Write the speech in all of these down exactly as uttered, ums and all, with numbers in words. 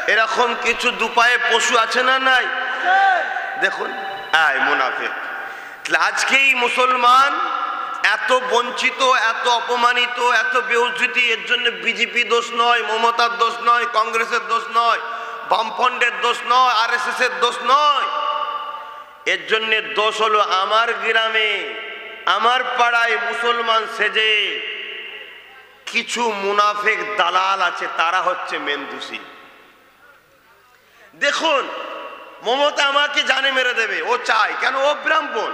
এরকম কিছু দুপায়ে পশু আছে না নাই? দেখুন আয় মুনাফিক। আজকেই মুসলমান এত বঞ্চিত, এত অপমানিত, এত বেউজ্জতি, এর জন্য বিজেপি দোষ নয়, মমতার দোষ নয়, কংগ্রেসের দোষ নয়, বামফ্রন্টের দোষ নয়, আর এস এস এর দোষ নয়। এর জন্য দোষ হলো আমার গ্রামে, আমার পাড়ায় মুসলমান সেজে কিছু মুনাফিক দালাল আছে, তারা হচ্ছে মেন দোষী। দেখুন মমতা আমাকে জানে মেরে দেবে, ও চায়, কেন? ও ব্রাহ্মণ।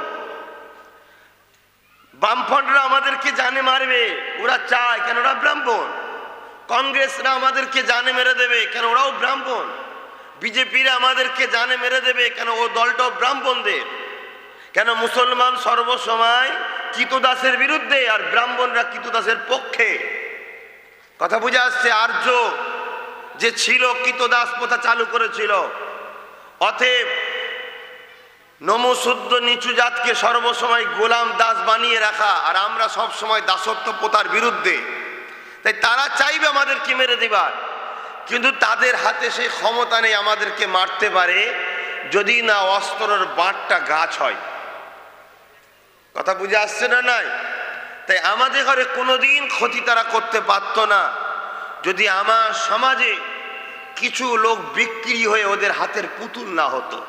বামফ্রন্টরা আমাদেরকে জানে মারবে, ওরা চায়, কেন? ওরা ব্রাহ্মণ। কংগ্রেসরা আমাদেরকে জানে মেরে দেবে, কেন? ওরাও ব্রাহ্মণ। বিজেপিরা আমাদেরকে জানে মেরে দেবে, কেন? ও দলটাও ব্রাহ্মণদের। কেন? মুসলমান সর্বসময় কৃতদাসের বিরুদ্ধে, আর ব্রাহ্মণরা কৃতদাসের পক্ষে। কথা বুঝে আসছে? আর্য যে ছিল কৃতদাস প্রথা চালু করেছিল, অতএব নমশুদ্ধ নিচু জাতকে সর্বসময় গোলাম দাস বানিয়ে রাখা, আর আমরা সব সময় দাসত্ব প্রথার বিরুদ্ধে। তাই তারা চাইবে আমাদেরকে মেরে দিবার, কিন্তু তাদের হাতে সেই ক্ষমতা নেই আমাদেরকে মারতে পারে যদি না অস্ত্রের বাঁটটা গাছ হয়। কথা বুঝে আসছে না নাই? তাই আমাদের ঘরে কোনোদিন ক্ষতি তারা করতে পারত না যদি আমার সমাজে কিছু লোক বিক্রি হয়ে ওদের হাতের পুতুল না হতো।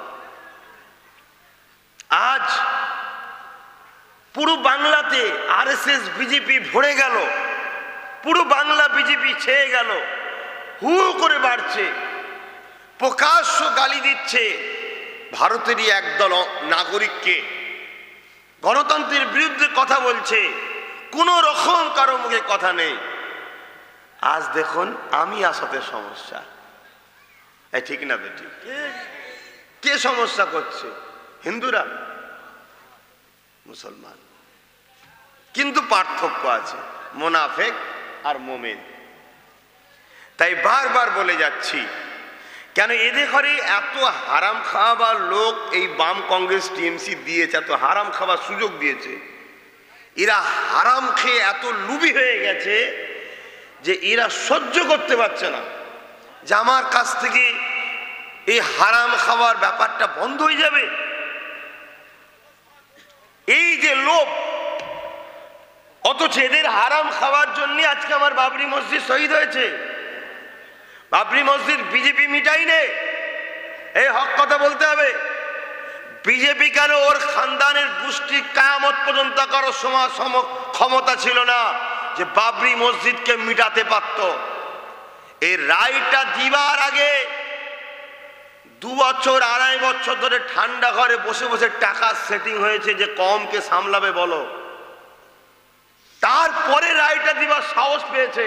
আজ পুরো বাংলাতে আর এস এস বিজেপি ভরে গেল, পুরো বাংলা বিজেপি ছেয়ে গেল, হু করে বাড়ছে, প্রকাশ্য গালি দিচ্ছে ভারতেরই একদল নাগরিককে, গণতন্ত্রের বিরুদ্ধে কথা বলছে, কোনো রকম কারো মুখে কথা নেই। আজ দেখুন আমি আসাতে সমস্যা, এই ঠিক না বেটি? কে সমস্যা করছে? হিন্দুরা, মুসলমান। কিন্তু পার্থক্য আছে মুনাফিক আর মুমিন। তাই বারবার বলে যাচ্ছি, কেন এদের ঘরে এত হারাম খাওয়াবার লোক এই বাম কংগ্রেস টিএমসি দিয়েছে, এত হারাম খাওয়ার সুযোগ দিয়েছে। এরা হারাম খেয়ে এত লুবি হয়ে গেছে যে এরা সহ্য করতে পারছে না যে আমার কাছ থেকে এই হারাম খাওয়ার ব্যাপারটা বন্ধ হয়ে যাবে। এই যে লোভ, অথচ এদের হারাম খাওয়ার জন্য আজকে আমার বাবরি মসজিদ শহীদ হয়েছে। বাবরি মসজিদ বিজেপি মিটাই নে, এই হক কথা বলতে হবে। বিজেপি কেন? ওর খানদানের গোষ্ঠী কিয়ামত পর্যন্ত কারো সম ক্ষমতা ছিল না যে বাবরি মসজিদকে মিটাতে পারত। এই রায়টা দিবার আগে দু বছর আড়াই বছর ধরে ঠান্ডা ঘরে বসে বসে টাকা সেটিং হয়েছে যে কমকে সামলাবে বলো, তারপরে রায়টা দিবার সাহস পেয়েছে।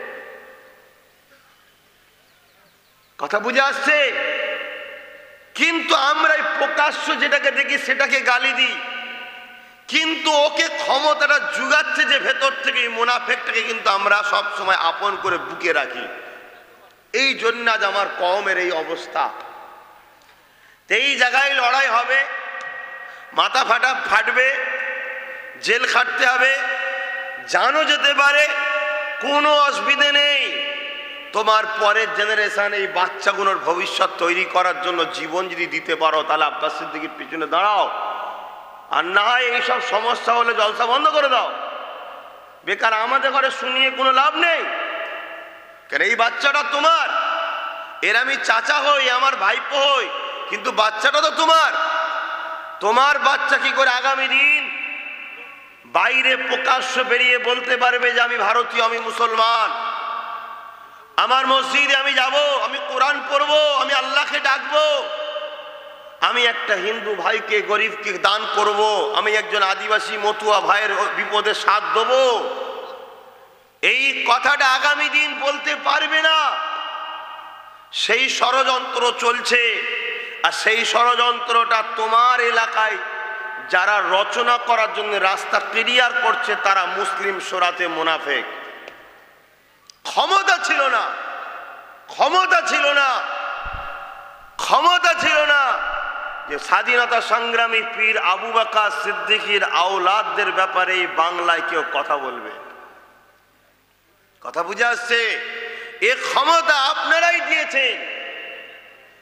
কথা বুঝে আসছে? কিন্তু আমরা প্রকাশ্য যেটাকে দেখি সেটাকে গালি দিই, কিন্তু ওকে ক্ষমতাটা জুগাচ্ছে যে ভেতর থেকে, এই মুনাফিকটাকে কিন্তু আমরা সব সময় আপন করে বুকে রাখি। এই জন্য আজ আমার কওমের এই অবস্থা। এই জায়গায় লড়াই হবে, মাথা ফাটা ফাটবে, জেল খাটতে হবে, জানো যেতে পারে, কোনো অসুবিধে নেই। তোমার পরের জেনারেশন এই বাচ্চাগুলোর ভবিষ্যৎ তৈরি করার জন্য জীবন যদি দিতে পারো তাহলে আব্বাস সিদ্দিকীর পিছনে দাঁড়াও, আর না হয় এইসব সমস্যা হলে জলসা বন্ধ করে দাও। বেকার আমাদের ঘরে শুনিয়ে কোনো লাভ নেই। কেন? এই বাচ্চাটা তোমার, এর আমি চাচা হই, আমার ভাইপো হই, কিন্তু বাচ্চাটা তো তোমার। তোমার বাচ্চা কি করে আগামী দিন বাইরে প্রকাশ্য বেরিয়ে বলতে পারবে যে আমি ভারতীয়, আমি মুসলমান, আমার মসজিদে আমি যাব, আমি কোরআন পড়বো, আমি আল্লাহকে ডাকবো, আমি একটা হিন্দু ভাইকে গরিবকে দান করব, আমি একজন আদিবাসী মতুয়া ভাইয়ের বিপদে সাথ দেবো, এই কথাটা আগামী দিন বলতে পারবে না। সেই ষড়যন্ত্র চলছে, আর সেই ষড়যন্ত্রটা তোমার এলাকায় যারা রচনা করার জন্য রাস্তা ক্লিয়ার করছে তারা মুসলিম শোরাতে মুনাফিক। ক্ষমতা ছিল না, ক্ষমতা ছিল না, ক্ষমতা ছিল না যে স্বাধীনতা সংগ্রামী পীর আবু বকর সিদ্দিকীর আওলাদদের ব্যাপারে বাংলায় কেউ কথা বলবে। কথা বুঝে আসছে? এ ক্ষমতা আপনারাই দিয়েছেন,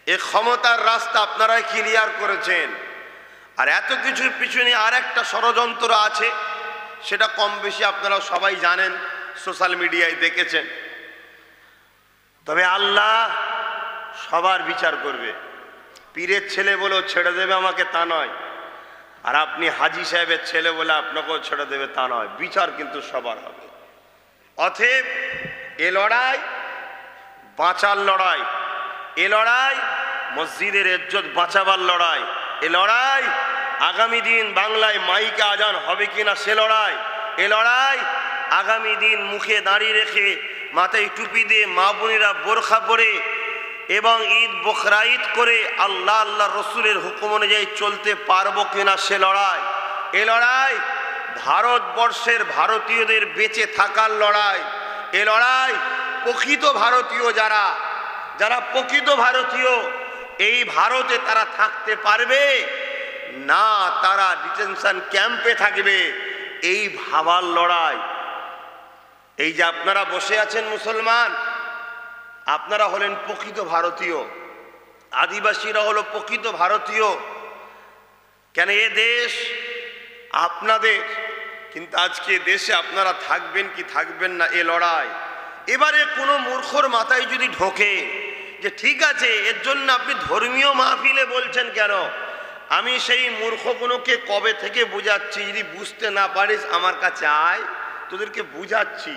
এই ক্ষমতার রাস্তা আপনারাই ক্লিয়ার করেছেন। আর এত কিছুর পিছনে আর একটা ষড়যন্ত্র আছে, সেটা কম বেশি আপনারা সবাই জানেন, সোশ্যাল মিডিয়ায় দেখেছেন। তবে আল্লাহ সবার বিচার করবে। পীরের ছেলে বলেও ছেড়ে দেবে আমাকে তা নয়, আর আপনি হাজি সাহেবের ছেলে বলে আপনাকেও ছেড়ে দেবে তা নয়, বিচার কিন্তু সবার হবে। অতএব এ লড়াই বাঁচার লড়াই, এ লড়াই মসজিদের ইজ্জত বাঁচাবার লড়াই, এ লড়াই আগামী দিন বাংলায় মাইকে আজান হবে কিনা সে লড়াই, এ লড়াই আগামী দিন মুখে দাঁড়িয়ে রেখে মাথায় টুপি দিয়ে মা বোনেরা বোরখা পরে এবং ঈদ বকরা ঈদ করে আল্লাহ আল্লাহ রসুলের হুকুম অনুযায়ী চলতে পারবো কিনা সে লড়াই, এ লড়াই ভারতবর্ষের ভারতীয়দের বেঁচে থাকার লড়াই, এ লড়াই প্রকৃত ভারতীয় যারা যারা প্রকৃত ভারতীয় এই ভারতে তারা থাকতে পারবে না, তারা ডিটেনশন ক্যাম্পে থাকবে, এই ভাবার লড়াই। এই যে আপনারা বসে আছেন মুসলমান, আপনারা হলেন প্রকৃত ভারতীয়, আদিবাসীরা হলো প্রকৃত ভারতীয়। কেন এ দেশ আপনাদের, কিন্তু আজকে দেশে আপনারা থাকবেন কি থাকবেন না এ লড়াই। এবারে কোনো মূর্খর মাথায় যদি ঢোকে যে ঠিক আছে এর জন্য আপনি ধর্মীয় মাহফিলে বলছেন কেন, আমি সেই মূর্খগুলোকে কবে থেকে বুঝাচ্ছি, যদি বুঝতে না পারিস আমার কাছে আয়, তোদেরকে বুঝাচ্ছি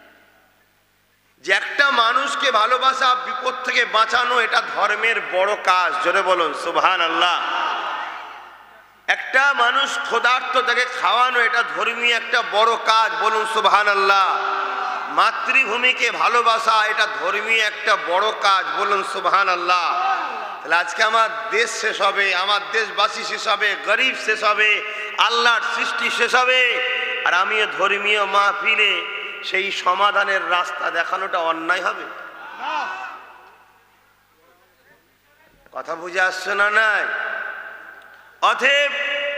যে একটা মানুষকে ভালোবাসা, বিপদ থেকে বাঁচানো এটা ধর্মের বড় কাজ। জোরে বলুন সুবহানাল্লাহ। একটা মানুষ ক্ষুধার্ত তাকে খাওয়ানো এটা ধর্মীয় একটা বড় কাজ, বলুন সুবহানাল্লাহ। মাতৃভূমিকে ভালোবাসা এটা ধর্মীয় একটা বড় কাজ, বলুন সুবহানাল্লাহ। তাহলে আজকে আমার দেশ শেষ হবে, আমার দেশবাসী শেষ হবে, গরিব শেষ হবে, আল্লাহর সৃষ্টি শেষ হবে, আর আমি ধর্মীয় মাহফিলে সেই সমাধানের রাস্তা দেখানোটা অন্যায় হবে? কথা বুঝে আসছে না? নাই। অতএব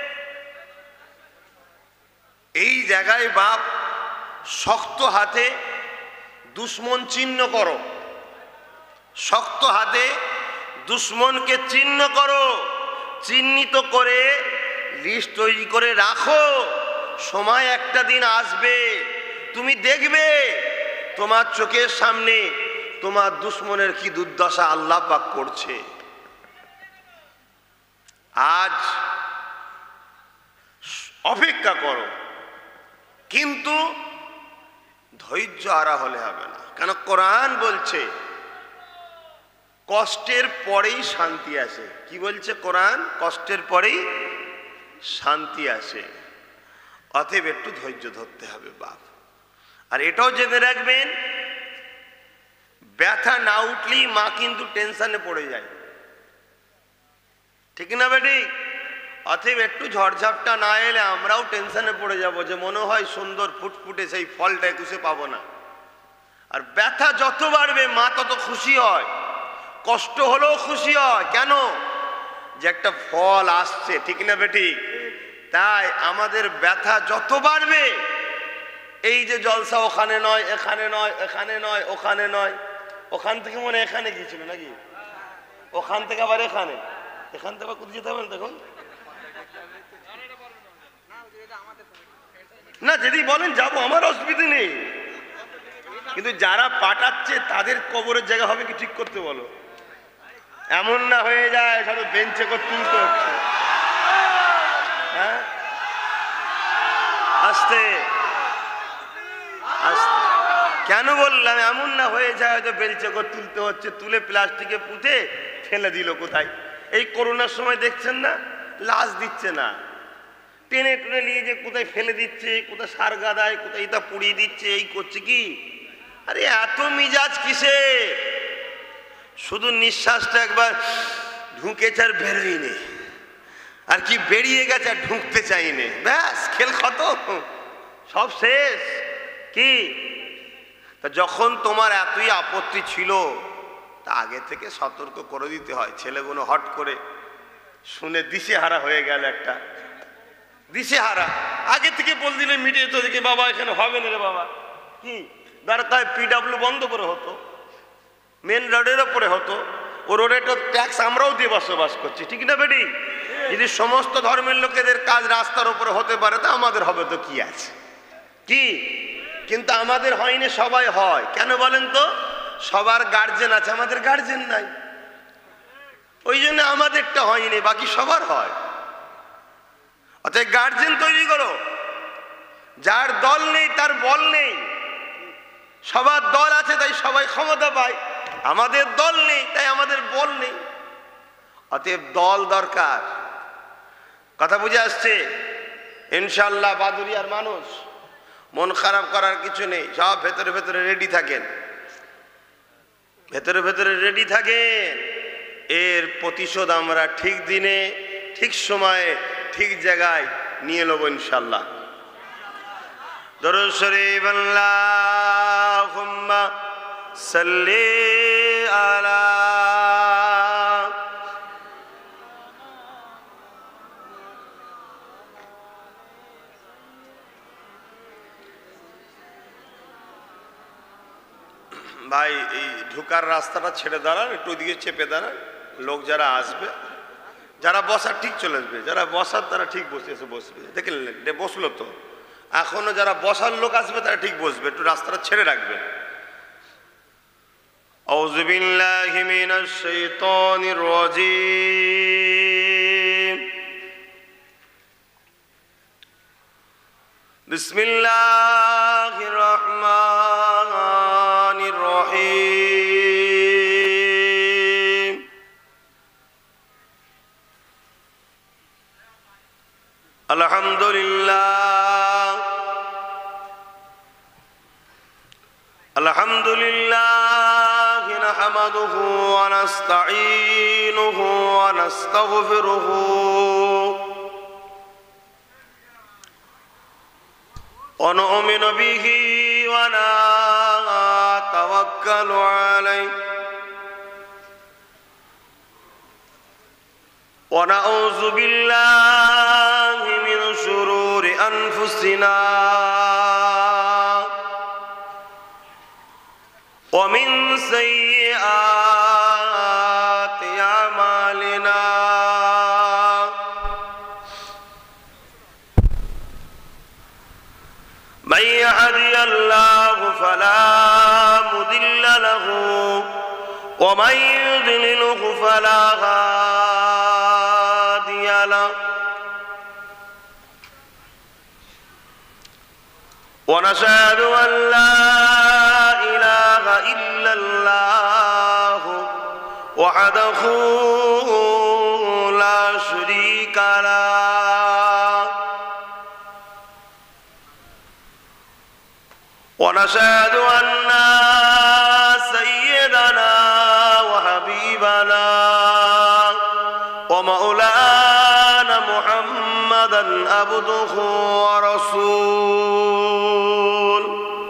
এই জায়গায় বাপ শক্ত হাতে দুশ্মন চিহ্ন করো, শক্ত হাতে দুশ্মনকে চিহ্ন করো, চিহ্নিত করে লিস্ট তৈরি করে রাখো। সময় একটা দিন আসবে, তুমি দেখবে তোমার চোখের সামনে তোমার দুশ্মনের কি দুর্দশা আল্লাহ পাক করছে। আজ অপেক্ষা করো, কিন্তু ধৈর্য হারা হলে হবে না। কেন কোরআন বলছে কষ্টের পরেই শান্তি আসে। কি বলছে কোরআন? কষ্টের পরেই শান্তি আসে। অতএব একটু ধৈর্য ধরতে হবে বাপ। আর এটাও জেনে রাখবেন, ব্যথা না উঠলেই মা কিন্তু টেনশনে পড়ে যায়, ঠিক না বেটি? অতএব একটু ঝড়ঝাপটা না এলে আমরাও টেনশনে পড়ে যাব, যে মনে হয় সুন্দর ফুটফুটে সেই ফলটা একুশে পাবো না। আর ব্যথা যত বাড়বে মা তত খুশি হয়, কষ্ট হলেও খুশি হয়। কেন? যে একটা ফল আসছে, ঠিক না বেটি? তাই আমাদের ব্যথা যত বাড়বে, এই যে জলসা ওখানে নয় এখানে নয়, এখানে নয় ওখানে নয়, ওখান থেকে মনে এখানে গিয়েছিল নাকি, ওখান থেকে আবার এখানে, এখান থেকে কোথায় যেতে হবে দেখুন না, যদি বলেন যাবো আমার অসুবিধা নেই, কিন্তু যারা পাঠাচ্ছে তাদের কবরের জায়গা হবে কি ঠিক করতে বলো। এমন না হয়ে যায় শুধু বেঞ্চে করে তুলতে হচ্ছে। হ্যাঁ, আস্তে আস্তে কেন বললাম? এমন না হয়ে যায় হয়তো বেঞ্চে করে তুলতে হচ্ছে, তুলে প্লাস্টিকে পুঁতে ফেলে দিল কোথায়। এই করোনার সময় দেখছেন না, লাশ দিচ্ছে না, টেনে টেনে নিয়ে যে কোথায় ফেলে দিচ্ছে, কোথায় সার গাদায়, কোথায় এটা পুড়িয়ে দিচ্ছে, এই করছে কি। আরে এত মিজাজ কিসে? শুধু নিঃশ্বাসটা একবার ঢুকেছে আর বেরোয়নি, আর কি বেরিয়ে গেছে আর ঢুকতে চাইনি, ব্যাস খেল খতম, সব শেষ। কি তা যখন তোমার এতই আপত্তি ছিল তা আগে থেকে সতর্ক করে দিতে হয়। ছেলেগুলো হট করে শুনে দিশেহারা হয়ে গেল, একটা দিশেহারা। আগে থেকে বল দিলে মিটিয়ে তো দেখি বাবা এখানে হবে না রে বাবা, কি দরকার পিডাব্লিউ বন্ধ করে হতো, মেন রোডের ওপরে হতো, ও রোডে তো ট্যাক্স শান্তি বসবাস করছি, ঠিক না বেটি? যদি সমস্ত ধর্মের লোকেদের কাজ রাস্তার উপরে হতে পারে তা আমাদের হবে তো কি আছে, কি? কিন্তু আমাদের হয়নি, সবাই হয়। কেন বলেন তো? সবার গার্জেন আছে, আমাদের গার্জেন নাই, ওই জন্য আমাদেরটা হয়নি, বাকি সবার হয়। অতএব গার্জেন তৈরি করো। যার দল নেই তার বল নেই, সবার দল আছে তাই সবাই ক্ষমতা পায়, আমাদের দল নেই তাই আমাদের বল নেই। অতএব দল দরকার। কথা বুঝে আসছে? ইনশাআল্লাহ বাদুরিয়ার মানুষ, মন খারাপ করার কিছু নেই, সব ভেতরে ভেতরে রেডি থাকেন, ভেতরে ভেতরে রেডি থাকেন। এর প্রতিশোধ আমরা ঠিক দিনে, ঠিক সময়ে, ঠিক জায়গায় নিয়ে নেব ইনশাআল্লাহ। দরুদ শরীফ আল্লাহুম্মা সাল্লি আলা ভাই, এই ঢুকার রাস্তাটা ছেড়ে দাঁড়ান, একটু ওইদিকে চেপে দাঁড়ান। লোক যারা আসবে, যারা বসার ঠিক চলে আসবে, যারা বসার তারা ঠিক বসে এসে বসবে। দেখলেন বসলো তো, এখনো যারা বসার লোক আসবে তারা ঠিক বসবে, একটু রাস্তাটা ছেড়ে রাখবে। আউযু বিল্লাহি মিনাশ শাইতানির রাজীম। বিসমিল্লাহির রহমানির রহিম। আলহামদুলিল্লাহ আলহামদুলিল্লাহ নাহমাদুহু ওয়া নাস্তাঈনুহু ওয়া নাস্তাগফিরুহু ওয়া নু'মিনু বিহি ওয়া নাতাওয়াক্কালু আলাইহি ওয়া নাউযু বিল্লাহি মিন শুরুরি আনফুসিনা ওয়া মিন সাইয়্যাতি আমালিনা। মান ইয়াহদিহিল্লাহু ফালা মুদিল্লা লাহু ওয়া মান ইউদ্লিলহু ফালা হাদিয়া লাহু। ওয়া নাশহাদু আন লা ইলাহা ইল্লাল্লাহু ওয়াহদাহু লা শারীকা লাহু ওয়া নাশহাদু আন্না সাইয়্যিদানা ওয়া হাবিবানা ওয়া মাওলানা মুহাম্মাদান আবদুহু ওয়া রাসূলুহু।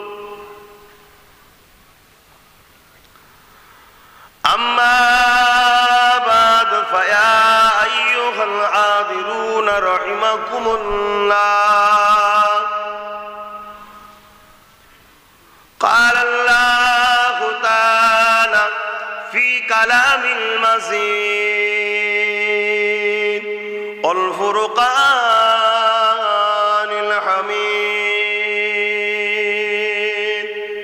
আম্মা বা'দ ফায়া আইয়ুহাল আযিরুনা রাহিমাকুমুল্লাহ। قال الله تعالى في كلام المزيد والفرقان الحميد.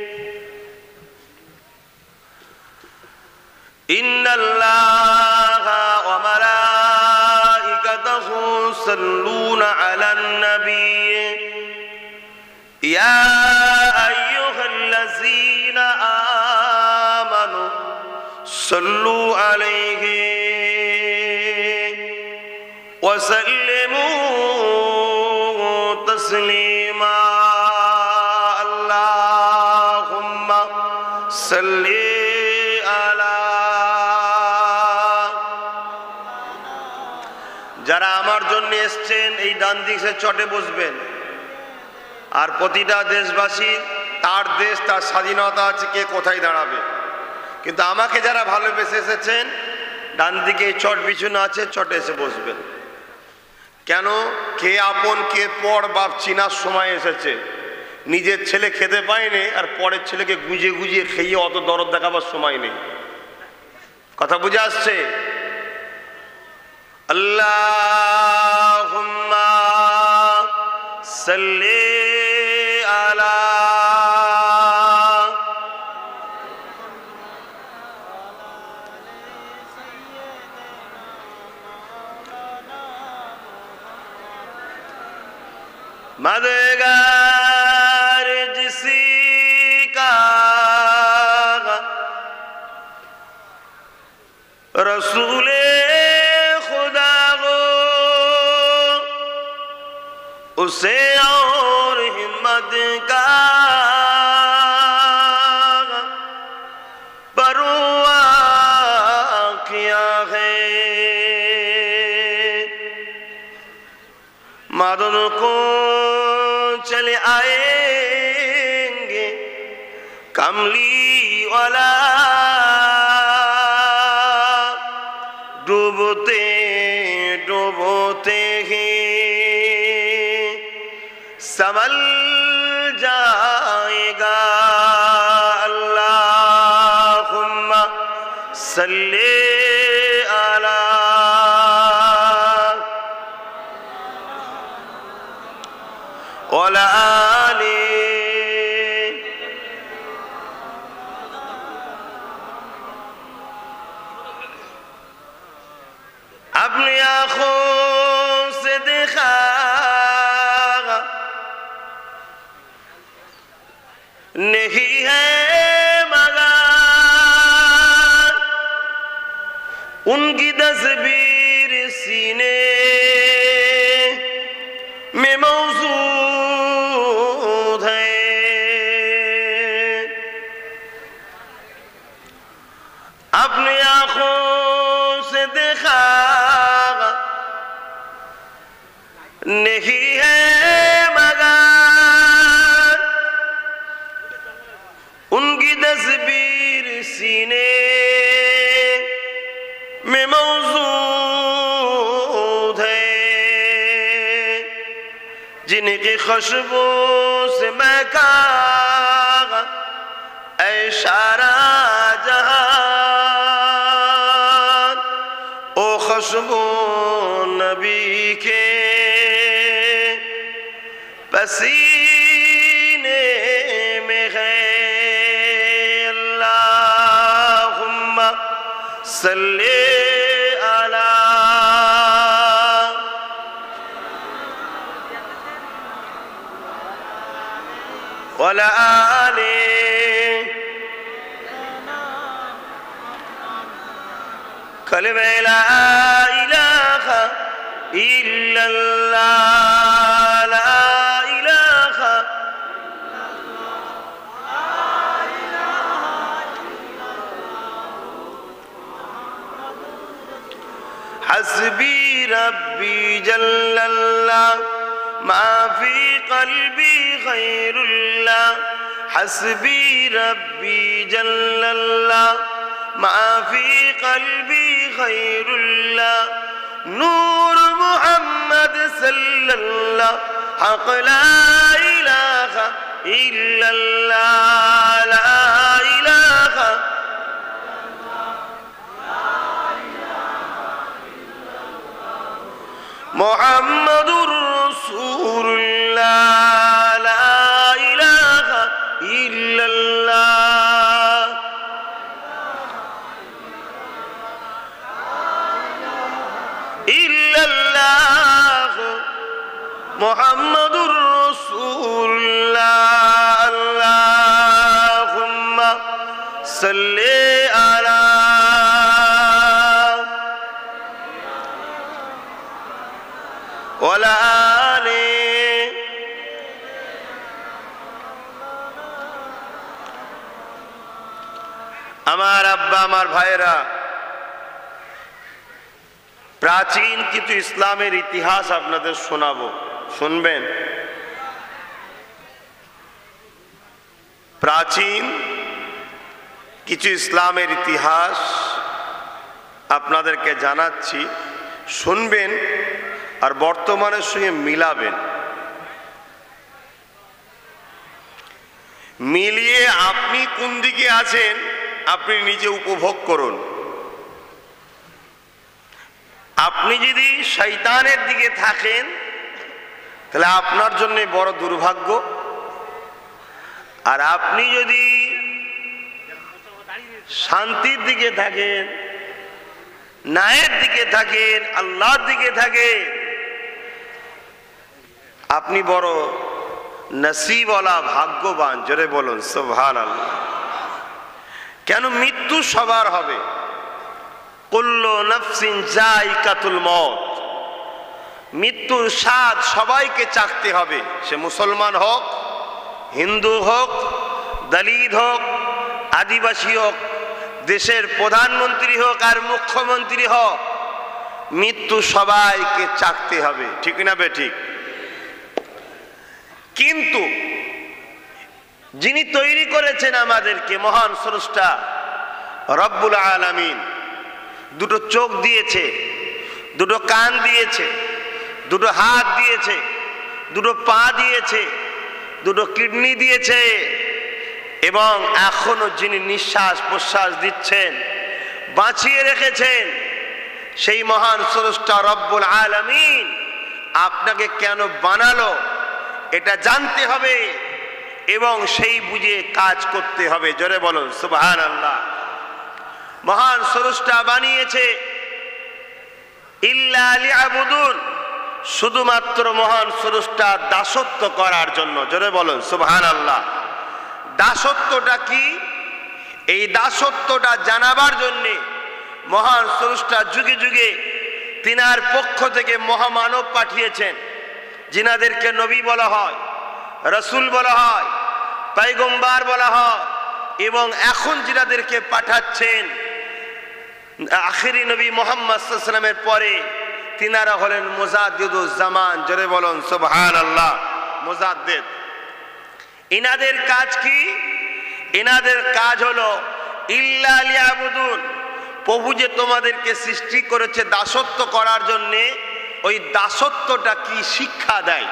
إن الله وملائكته يصلون على النبي يا الذين آمنوا صلوا عليه وسلموا تسليما. اللهم صل على যারা আমার জন্য এসেছেন এই ডান দিকে চটে বসবেন। আর প্রতিটা দেশবাসী তার দেশ, তার স্বাধীনতা আছে, কে কোথায় দাঁড়াবে। কিন্তু আমাকে যারা ভালোবেসে এসেছেন ডান দিকে চট বিছানো আছে, চটে এসে বসবেন। কেন? কে আপন কে পর বাপ চিনার সময় এসেছে। নিজের ছেলে খেতে পায়নি আর পরের ছেলেকে গুজিয়ে গুজিয়ে খেয়ে অত দরদ দেখাবার সময় নেই। কথা বুঝে আসছে? আল্লাহুম্মা সাল্লি আলা مددگار جسی کا رسول خدا ہو اسے اور ہمت کا پرواہ کیا ہے مادن کو چلے آئیں گے کملی والا ڈوبتے ڈوبتے ہی سنبھل جائے گا اللہم صلی علی وعلی آلہ اپنی آنکھوں سے دیکھا نہیں ہے مگر ان کی تصویر سینے میں موجود ہے اپنی آنکھوں سے دیکھا نہیں ہے مگر ان کی تصویر سینے میں موجود ہے جن کی خوشبو سے مہکا اے سارا جہان او خوشبو نبی کے پسینے میں ہے اللہم صلی علی وعلی آلہ کلمہ لا الہ الا اللہ لا الہ حسبی ربی جل اللہ ما فی قلبی غیر اللہ حسبی ربی جل اللہ ما فی قلبی غیر اللہ نور محمد صلی اللہ حق لا الہ الا اللہ لا الہ محمد رسول اللہ لا الہ الا اللہ الا اللہ محمد رسول اللہ اللہم صلی علی وعلی آلہ আমার আব্বা আমার ভাইরা প্রাচীন কিছু ইসলামের ইতিহাস আপনাদের শোনাবো শুনবেন প্রাচীন কিছু ইসলামের ইতিহাস আপনাদেরকে জানাচ্ছি শুনবেন আর বর্তমানের সঙ্গে মিলাবেন মিলিয়ে আপনি কোন দিকে আছেন আপনি নিজে উপভোগ করুন আপনি আপনি যদি শয়তানের দিকে থাকেন তাহলে আপনার জন্য বড় দুর্ভাগ্য, আর আপনি যদি শান্তির দিকে থাকেন, ন্যায়ের দিকে থাকেন, আল্লাহর দিকে থাকেন, আপনি বড় নসিবওয়ালা, ভাগ্যবান। জোরে বলুন সুবহানাল্লাহ। কেন? মৃত্যু সবার হবে। কুল্লু নাফসিন যায়িকাতুল মউত, মৃত্যুর স্বাদ সবাইকে চাখতে হবে। সে মুসলমান হোক, হিন্দু হোক, দলিত হোক, আদিবাসী হোক, দেশের প্রধানমন্ত্রী হোক আর মুখ্যমন্ত্রী হোক, মৃত্যু সবাইকে চাখতে হবে। ঠিক না বে ঠিক? কিন্তু যিনি তৈরি করেছেন আমাদেরকে, মহান স্রষ্টা রব্বুল আলামিন, দুটো চোখ দিয়েছে, দুটো কান দিয়েছে, দুটো হাত দিয়েছে, দুটো পা দিয়েছে, দুটো কিডনি দিয়েছে, এবং এখনো যিনি নিঃশ্বাস প্রশ্বাস দিচ্ছেন, বাঁচিয়ে রেখেছেন, সেই মহান স্রষ্টা রব্বুল আলামিন আপনাকে কেন বানালো এটা জানতে হবে এবং সেই বুঝে কাজ করতে হবে। জোরে বলুন সুবহানাল্লাহ। মহান স্রষ্টা বানিয়েছে ইল্লা লিয়াবুদুন, শুধুমাত্র মহান স্রষ্টা দাসত্ব করার জন্য। জোরে বলুন সুবহানাল্লাহ। দাসত্বটা কি? এই দাসত্বটা জানাবার জন্যে মহান স্রষ্টা যুগে যুগে তিনার পক্ষ থেকে মহামানব পাঠিয়েছেন, যিনাদেরকে নবী বলা হয়, রসুল বলা হয়, পয়গম্বর বলা হয়, এবং এখন যিনাদেরকে পাঠাচ্ছেন আখিরি নবী মুহাম্মদ সাল্লাল্লাহু আলাইহি ওয়াসাল্লামের পরে, তিনারা হলেন মুজাদ্দিদুজ জামান। জোরে বলুন সুবহানাল্লাহ। মুজাদ্দিদ, ইনাদের কাজ কি? ইনাদের কাজ হলো ইল্লা লিয়াবুদুন, প্রভু যে তোমাদেরকে সৃষ্টি করেছে দাসত্ব করার জন্যে, ওই দাসত্বটা কি শিক্ষা দেয়।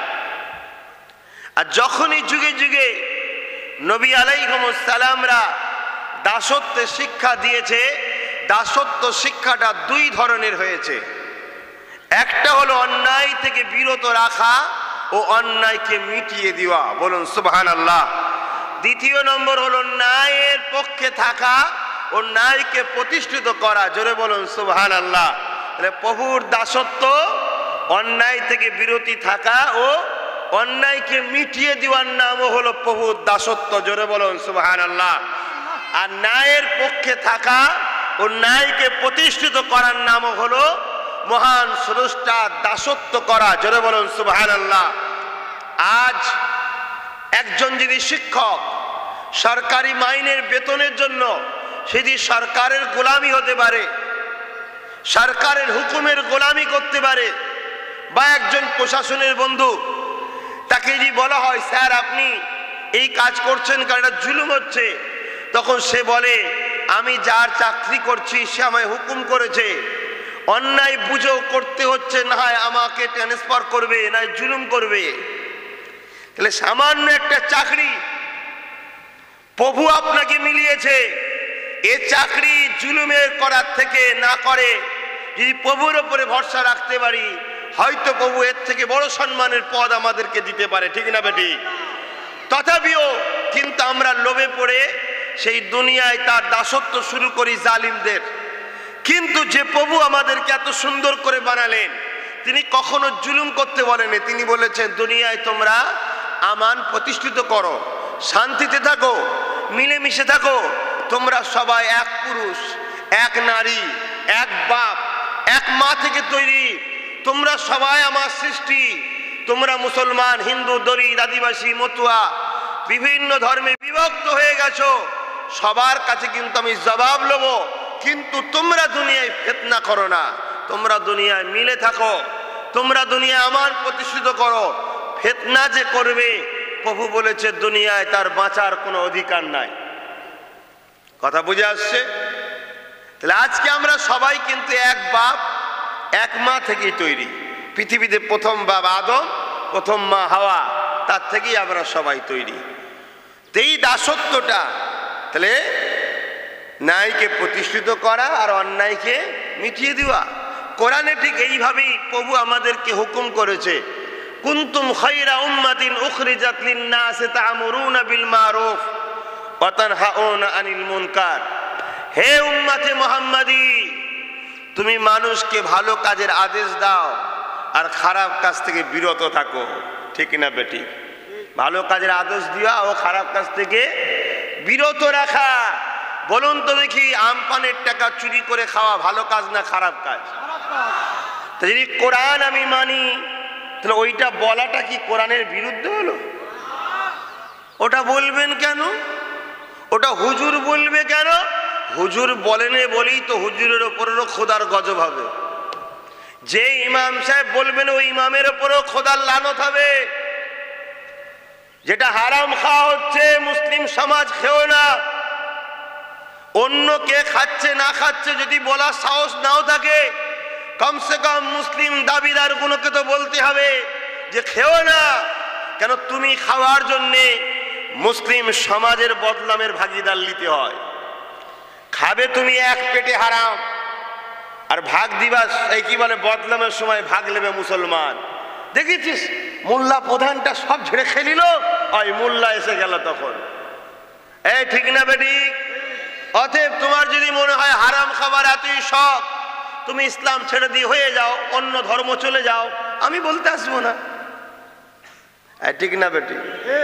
আর যখনই যুগে যুগে নবী আলাইহিস সালামরা দাসত্বের শিক্ষা দিয়েছে, দাসত্ব শিক্ষাটা দুই ধরনের হয়েছে। একটা হলো অন্যায় থেকে বিরত রাখা ও অন্যায়কে মিটিয়ে দেওয়া। বলুন সুবহানাল্লাহ। দ্বিতীয় নম্বর হলো ন্যায়ের পক্ষে থাকা ও ন্যায়কে প্রতিষ্ঠিত করা। জোরে বলুন সুবহানাল্লাহ। তাহলে প্রভুর দাসত্ব অন্যায় থেকে বিরতি থাকা ও অন্যায়কে মিটিয়ে দেওয়ার নামও হলো প্রভুর দাসত্ব। জোরে বলুন সুবহানাল্লাহ। আর ন্যায়ের পক্ষে থাকা ও ন্যায়কে প্রতিষ্ঠিত করার নামও হলো মহান স্রষ্টার দাসত্ব করা। জোরে বলুন সুবহানাল্লাহ। আজ একজন যদি শিক্ষক সরকারি মাইনের বেতনের জন্য সেটি সরকারের গোলামি হতে পারে, সরকারের হুকুমের গোলামি করতে পারে, বা একজন প্রশাসনের বন্ধু, তাকে যদি বলা হয় স্যার আপনি এই কাজ করছেন কারণ এটা জুলুম হচ্ছে, তখন সে বলে আমি যার চাকরি করছি সে আমায় হুকুম করেছে, অন্যায় বুঝেও করতে হচ্ছে, না হয় আমাকে ট্রান্সফার করবে, না জুলুম করবে। তাহলে সামান্য একটা চাকরি প্রভু আপনাকে মিলিয়েছে, এ চাকরি জুলুমের করার থেকে না করে যদি প্রভুর ওপরে ভরসা রাখতে পারি, হয়তো প্রভু এর থেকে বড় সম্মানের পদ আমাদেরকে দিতে পারে। ঠিক না বেটি? তথাপিও কিন্তু আমরা লোভে পড়ে সেই দুনিয়ায় তার দাসত্ব শুরু করি জালিমদের। কিন্তু যে প্রভু আমাদেরকে এত সুন্দর করে বানালেন, তিনি কখনো জুলুম করতে বলেননি। তিনি বলেছেন দুনিয়ায় তোমরা আমান প্রতিষ্ঠিত করো, শান্তিতে থাকো, মিলেমিশে থাকো, তোমরা সবাই এক পুরুষ, এক নারী, এক বাপ, এক মা থেকে তৈরি, তোমরা সবাই আমার সৃষ্টি, তোমরা মুসলমান, হিন্দু, দলিত, আদিবাসী, মতুয়া, বিভিন্ন ধর্মে বিভক্ত হয়ে গেছো, সবার কাছে কিন্তু আমি জবাব নেব, কিন্তু তোমরা দুনিয়ায় ফিতনা করো না, তোমরা দুনিয়ায় মিলে থাকো, তোমরা দুনিয়ায় আমার প্রতিষ্ঠিত করো। ফিতনা যে করবে, প্রভু বলেছে দুনিয়ায় তার বাঁচার কোনো অধিকার নাই। কথা বুঝে আসছে? তাহলে আজকে আমরা সবাই কিন্তু এক বাপ এক মা থেকেই তৈরি। পৃথিবীতে প্রথম বাপ আদম, প্রথম মা হাওয়া, তার থেকেই আমরা সবাই তৈরি। এই দাসত্বটা তাহলে ন্যায়কে প্রতিষ্ঠিত করা আর অন্যায়কে মিটিয়ে দেওয়া। কোরআনে ঠিক এইভাবেই প্রভু আমাদেরকে হুকুম করেছে, কুনতুম খায়রা উম্মাতিন উখরিজাত লিন-নাস তা'মুরুনা বিল মারুফ ওয়া তানহাউনা আনিল মুনকার। হে উম্মতে মুহাম্মাদি, তুমি মানুষকে ভালো কাজের আদেশ দাও আর খারাপ কাজ থেকে বিরত থাকো। ঠিক না বেটি? ভালো কাজের আদেশ দেওয়া ও খারাপ কাজ থেকে বিরত রাখা। বলুন তো দেখি, আমপানের টাকা চুরি করে খাওয়া ভালো কাজ না খারাপ কাজ? তো যদি কোরআন আমি মানি, তাহলে ওইটা বলাটা কি কোরআনের বিরুদ্ধে হলো? ওটা বলবেন কেন? ওটা হুজুর বলবে কেন? হুজুর বলেন বলেই তো হুজুরের ওপরেরও খোদার গজব হবে। যে ইমাম সাহেব বলবেন ওই ইমামের ওপরেও খোদার লানত হবে। যেটা হারাম খাওয়া হচ্ছে, মুসলিম সমাজ খেও না। অন্য কে খাচ্ছে না খাচ্ছে যদি বলার সাহস নাও থাকে, কমসে কম মুসলিম দাবিদার গুলোকে তো বলতে হবে যে খেও না। কেন? তুমি খাওয়ার জন্যে মুসলিম সমাজের বদনামের ভাগিদার নিতে হয়। খাবে তুমি এক পেটে হারাম, আর ভাগ দিবা এই কি বলে বদনামের সময় ভাগ নেবে মুসলমান। দেখেছিস মোল্লা প্রধানটা সব ঝেড়ে খেলিল, ওই মোল্লা এসে গেল তখন। এই ঠিক না বেটি? অতএব তোমার যদি মনে হয় হারাম খাবার এতই শখ, তুমি ইসলাম ছেড়ে দিয়ে হয়ে যাও, অন্য ধর্ম চলে যাও, আমি বলতে আসবো না। ঠিক না বেটি?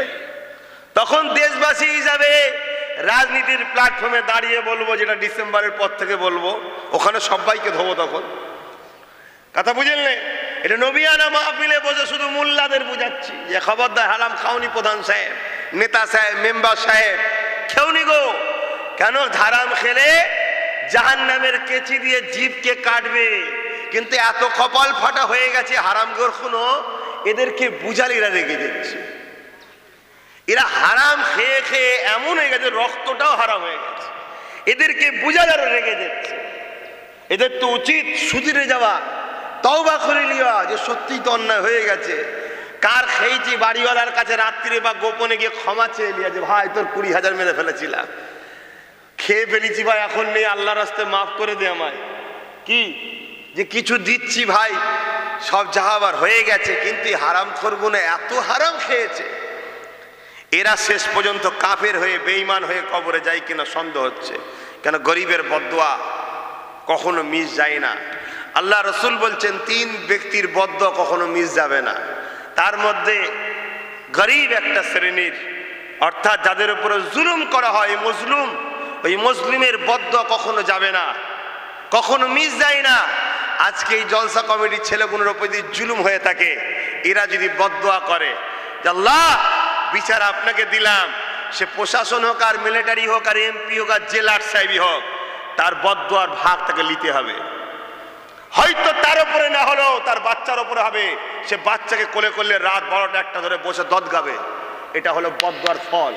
তখন দেশবাসী হিসাবে রাজনীতির প্ল্যাটফর্মে দাঁড়িয়ে বলবো, যেটা ডিসেম্বরের পর থেকে বলবো, ওখানে সবাইকে ধোবো। তখন কথা বুঝলেন? এটা নবিয়ানা মাহফিলে বসে শুধু মোল্লাদের বুঝাচ্ছি যে খবরদার হারাম খাওনি প্রধান সাহেব, নেতা সাহেব, মেম্বার সাহেব, খেউনি গো। কেন? হারাম খেলে জাহান্নামের কেচি দিয়ে জিভকে কাটবে। কিন্তু এত কপাল ফাটা হয়ে গেছে হারাম গোরখুনো, এদেরকে বুঝালিরা রেগে যাচ্ছে। এরা হারাম খেয়ে খেয়ে এমন হয়ে গেছে, রক্তটাও হারাম হয়ে গেছে। এদেরকে বুঝালারও রেগে যাচ্ছে। এদের তো উচিত সুদিরে যাওয়া, তওবা করে নেওয়া যে সত্যিই তো অন্যায় হয়ে গেছে। কার খেয়েছি বাড়িওয়ালার কাছে রাত্রিরে বা গোপনে গিয়ে ক্ষমা চেয়ে নিয়ে, যে ভাই তোর কুড়ি হাজার মেরে ফেলেছিলাম, খেয়ে ফেলেছি ভাই, এখন নেই, আল্লাহর রাস্তায় মাফ করে দে আমায়। কি যে কিছু দিচ্ছি ভাই, সব যাহাবার হয়ে গেছে। কিন্তু হারাম খোরগুলো এত হারাম খেয়েছে, এরা শেষ পর্যন্ত কাফের হয়ে বেঈমান হয়ে কবরে যায় কিনা সন্দেহ হচ্ছে। কেন? গরিবের বদদোয়া কখনো মিস যায় না। আল্লাহ রসুল বলছেন তিন ব্যক্তির বদদোয়া কখনো মিস যাবে না। তার মধ্যে গরিব একটা শ্রেণীর, অর্থাৎ যাদের উপরে জুলুম করা হয়, মজলুম, ওই মজলুমের বদদোয়া কখনো যাবে না, কখনো মিস যায় না। আজকে এই জলসা কমিটির ছেলেগুলোর উপর যদি জুলুম হয়ে থাকে, এরা যদি বদদোয়া করে যে আল্লাহ বিচার আপনাকে দিলাম, সে প্রশাসন হোক আর মিলিটারি হোক আর এমপি হোক আর জেলার সাহেবই হোক, তার বদদোয়ার ভাগ তাকে নিতে হবে। হয়তো তার উপরে না হলেও তার বাচ্চার উপরে হবে। সে বাচ্চাকে কোলে করলে রাত বারোটা একটা ধরে বসে দদ গাবে। এটা হলো বদদোয়ার ফল।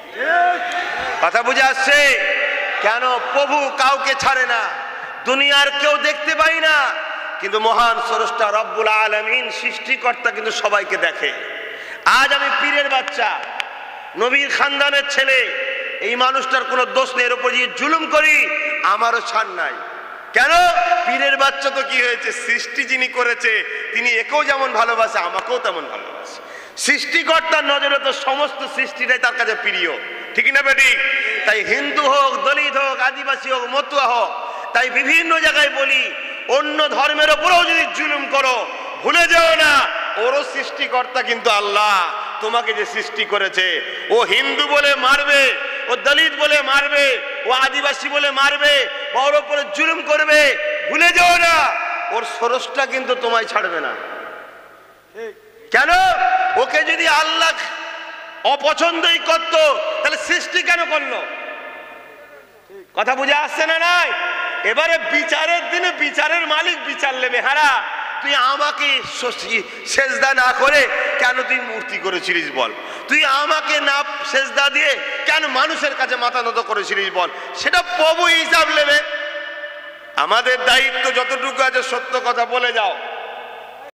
কথা বুঝে আসছে? কেন? প্রভু কাউকে ছাড়ে না, দুনিয়ার কেউ দেখতে পাই না, কিন্তু মহান স্রষ্টা রব্বুল আলামিন সৃষ্টিকর্তা কিন্তু সবাইকে দেখে। আজ আমি পীরের বাচ্চা, নবীর খানদানের ছেলে, এই মানুষটার কোনো দোষ নেই, এর উপর যদি জুলুম করি আমারও ছাড় নাই। কেন? পীরের বাচ্চা তো কি হয়েছে? সৃষ্টি যিনি করেছে তিনি একেও যেমন ভালোবাসে, আমাকেও তেমন ভালোবাসে। সৃষ্টিকর্তার নজরে তো সমস্ত সৃষ্টিটাই তার কাছে প্রিয়। ঠিক না বেটি? তাই হিন্দু হোক, দলিত হোক, আদিবাসী হোক, মতুয়া হোক, তাই বিভিন্ন জায়গায় বলি, অন্য ধর্মের ওপরেও যদি জুলুম করো, ভুলে যেও না ওরও সৃষ্টিকর্তা কিন্তু আল্লাহ। তোমাকে যে সৃষ্টি করেছে, ও হিন্দু বলে মারবে, ও দলিত বলে মারবে, ও আদিবাসী বলে মারবে, বা ওর উপরে জুলুম করবে, ভুলে যাও না ওর স্রষ্টা কিন্তু তোমায় ছাড়বে না। কেন? ওকে যদি আল্লাহ অপছন্দই করতো তাহলে সৃষ্টি কেন করলো? কথা বুঝে আসছে না? নাই। এবারে বিচারের দিনে বিচারের মালিক বিচার নেবে। হারা তুই আমাকে সেজদা না করে কেন তুই মূর্তি করেছিলিস বল? তুই আমাকে না সেজদা দিয়ে কেন মানুষের কাছে মাথা নত করেছিলিস বল? সেটা প্রভু হিসাব নেবে। আমাদের দায়িত্ব যতটুকু আছে সত্য কথা বলে যাও।